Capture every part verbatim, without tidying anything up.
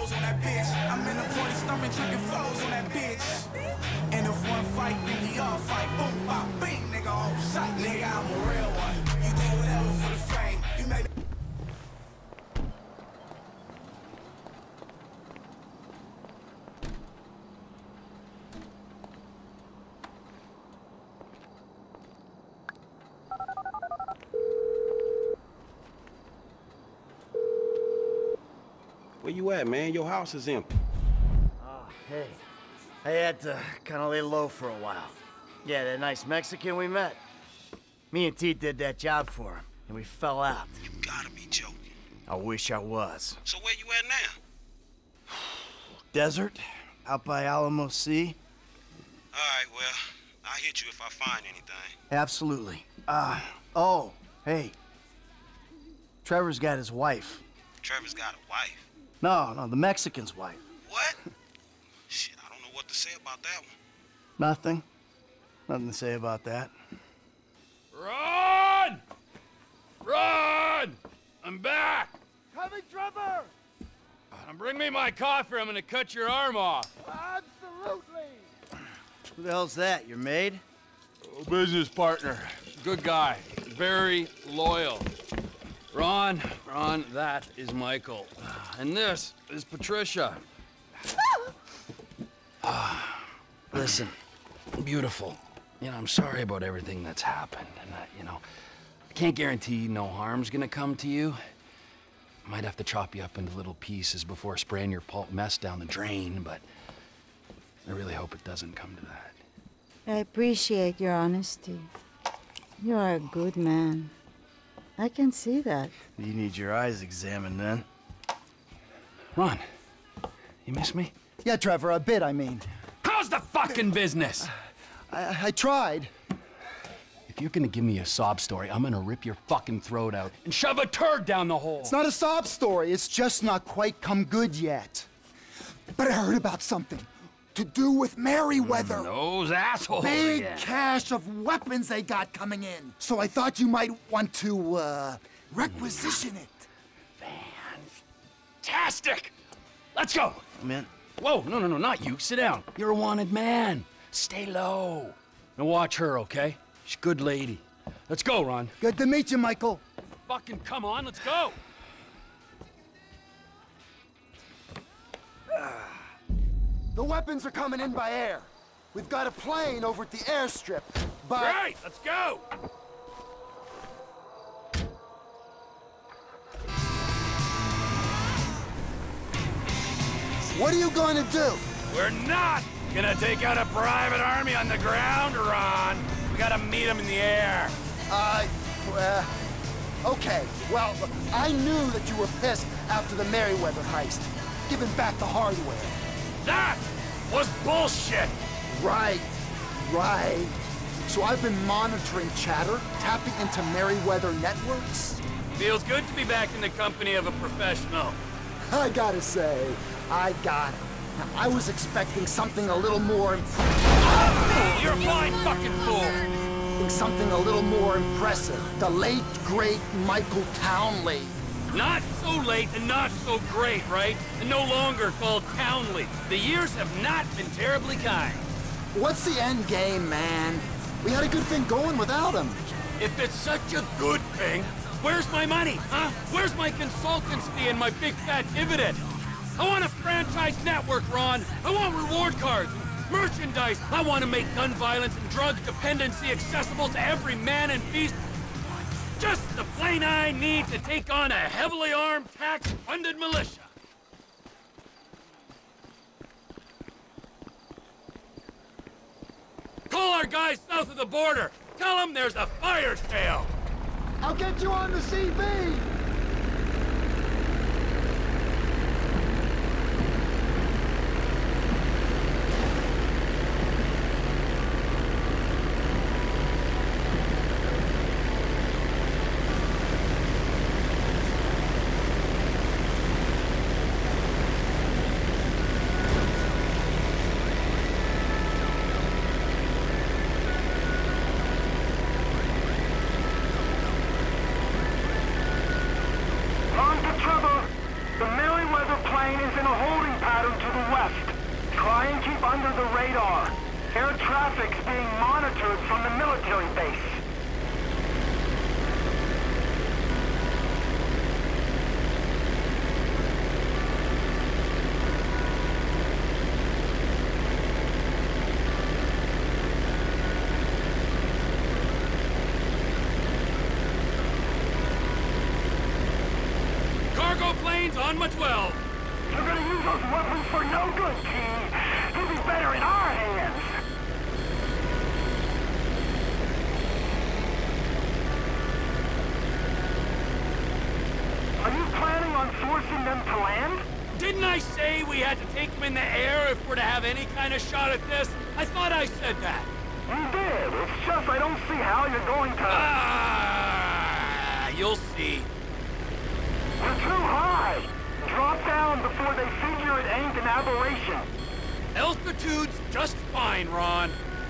toes on that bitch. I'm in the point of stomach drinking flows on that bitch. And if one fight, then we all fight. Boom, bop, bing, nigga, on sight. Nigga, I'm a real one. You do whatever for the fame. You may Where you at, man? Your house is empty. Oh, hey. I had to kind of lay low for a while. Yeah, that nice Mexican we met. Me and T did that job for him, and we fell out. You gotta be joking. I wish I was. So where you at now? Desert, out by Alamo Sea. All right, well, I'll hit you if I find anything. Absolutely. Uh, oh, hey. Trevor's got his wife. Trevor's got a wife. No, no, the Mexican's wife. What? Shit, I don't know what to say about that one. Nothing. Nothing to say about that. Run! Run! I'm back! Coming, Trevor! Now bring me my coffee, I'm gonna cut your arm off. Absolutely! Who the hell's that, your maid? Oh, business partner. Good guy. Very loyal. Ron, Ron, that is Michael. And this is Patricia. Listen, beautiful. You know, I'm sorry about everything that's happened. And, uh, you know, I can't guarantee no harm's gonna come to you. I might have to chop you up into little pieces before spraying your pulp mess down the drain, but I really hope it doesn't come to that. I appreciate your honesty. You are a good man. I can see that. You need your eyes examined then. Ron, you miss me? Yeah, Trevor, a bit, I mean. How's the fucking business? I, I tried. If you're gonna give me a sob story, I'm gonna rip your fucking throat out and shove a turd down the hole. It's not a sob story. It's just not quite come good yet. But I heard about something to do with Merryweather. Those assholes Big again. cache of weapons they got coming in. So I thought you might want to, uh, requisition it. Fantastic! Let's go! Man. Whoa, no, no, no, not you. Sit down. You're a wanted man. Stay low. Now watch her, okay? She's a good lady. Let's go, Ron. Good to meet you, Michael. Fucking come on, let's go! The weapons are coming in by air. We've got a plane over at the airstrip, but... Right, let's go! What are you going to do? We're not gonna take out a private army on the ground, Ron. We gotta meet them in the air. Uh, uh, okay. Well, I knew that you were pissed after the Merryweather heist, giving back the hardware. That was bullshit! Right, right. So I've been monitoring chatter, tapping into Merryweather networks. Feels good to be back in the company of a professional. I gotta say, I got it. I was expecting something a little more... You're a blind fucking fool! Something a little more impressive. The late, great Michael Townley. Not so late and not so great, right? And no longer called Townley. The years have not been terribly kind. What's the end game, man? We had a good thing going without him. If it's such a good thing, where's my money, huh? Where's my consultancy and my big fat dividend? I want a franchise network, Ron. I want reward cards, merchandise. I want to make gun violence and drug dependency accessible to every man and beast. Just the plane I need to take on a heavily armed, tax-funded militia. Call our guys south of the border. Tell them there's a fire sale. I'll get you on the C B! Try and keep under the radar. Air traffic's being monitored from the military base. Cargo planes on my twelve. You're gonna use those weapons for no good, Key. You'll be better in our hands. Are you planning on forcing them to land? Didn't I say we had to take them in the air if we're to have any kind of shot at this? I thought I said that. You did. It's just I don't see how you're going to... Ah, you'll see. You're too high. Drop down before they figure it ain't an aberration. Altitude's just fine, Ron.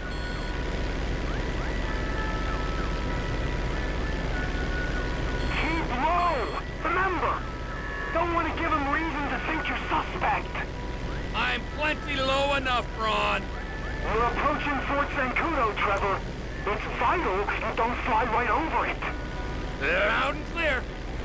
Keep low. Remember, don't want to give them reason to think you're suspect. I'm plenty low enough, Ron. We're approaching Fort Zancudo, Trevor. It's vital you don't fly right over it. Loud and clear.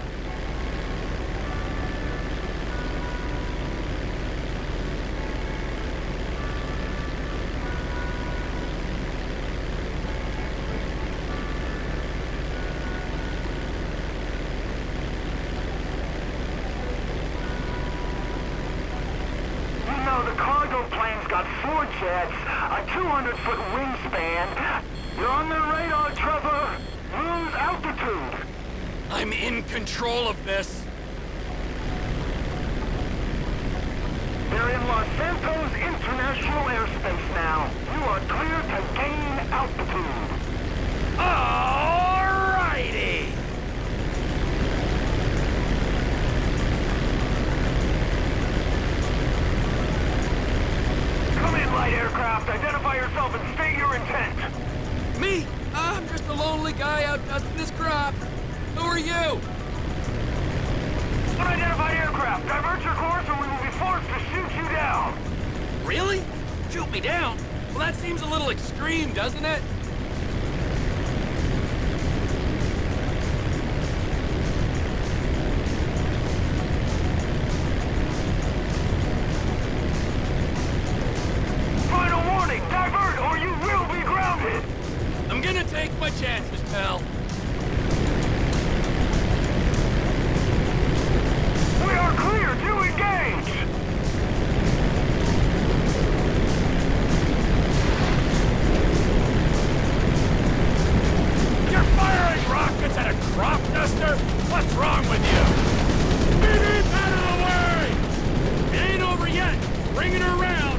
Jets, a two hundred foot wingspan. You're on their radar, Trevor. Lose altitude. I'm in control of this. They're in Los Santos International Airspace now. You are clear to gain altitude. Alrighty. Light aircraft, identify yourself and state your intent. Me? I'm just a lonely guy out dusting his crops. Who are you? Unidentified aircraft, divert your course or we will be forced to shoot you down. Really? Shoot me down? Well, that seems a little extreme, doesn't it? I'm gonna take my chances, pal. We are clear to engage! You're firing rockets at a crop duster? What's wrong with you? Beep, beep, out of the way! It ain't over yet. Bring it around.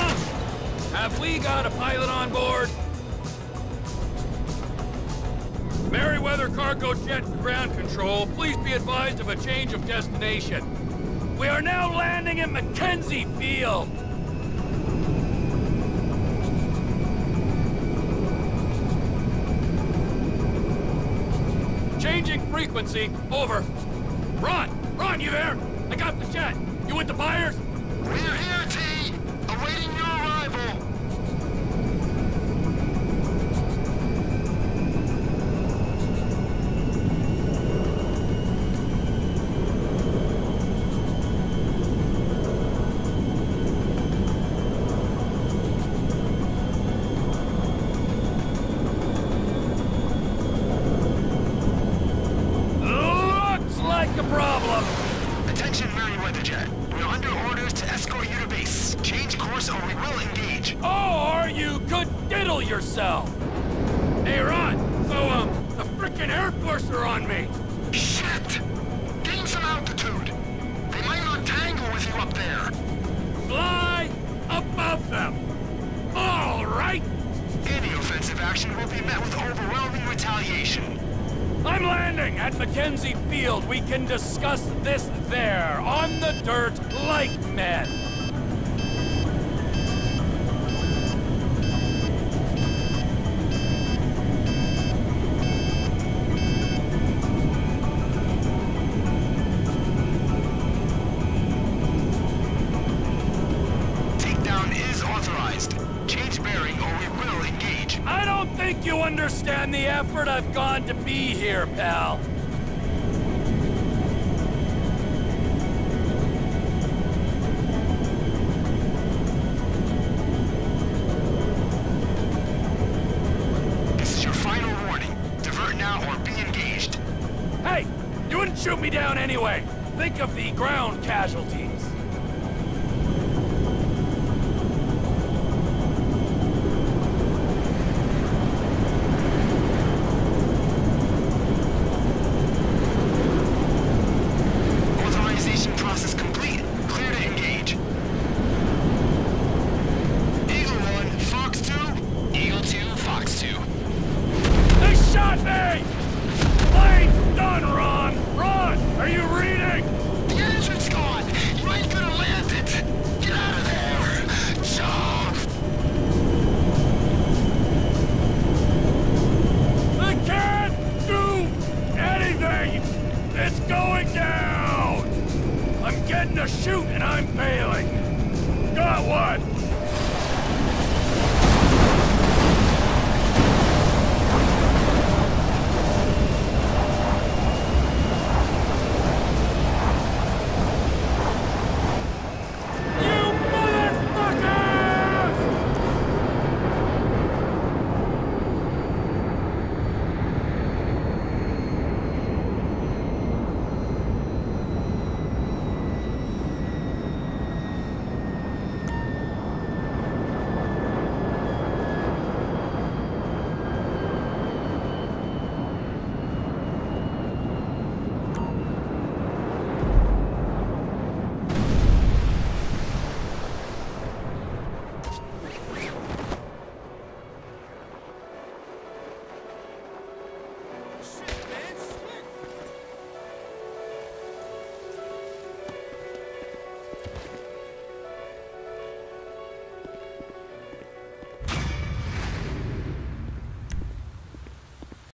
Have we got a pilot on board? cargo jet to ground control. Please be advised of a change of destination. We are now landing at Mackenzie Field. Changing frequency. Over. Ron! Ron, you there? I got the jet. You with the buyers? We're here, T. Awaiting your arrival. Looks like a problem. Attention, Merryweather Jet. We're under orders to escort you to base. Change course or we will engage. Or you could diddle yourself. Hey, Ron. So, um, the frickin' Air Force are on me. Shit! Gain some altitude. They might not tangle with you up there. Fly above them. All right. Any offensive action will be met with overwhelming retaliation. I'm landing at Mackenzie Field. We can discuss this there, on the dirt, like men. Takedown is authorized. Change bearing or we will engage. I don't think you understand the effort I've gone to be here, pal. This is your final warning. Divert now or be engaged. Hey, you wouldn't shoot me down anyway. Think of the ground casualties.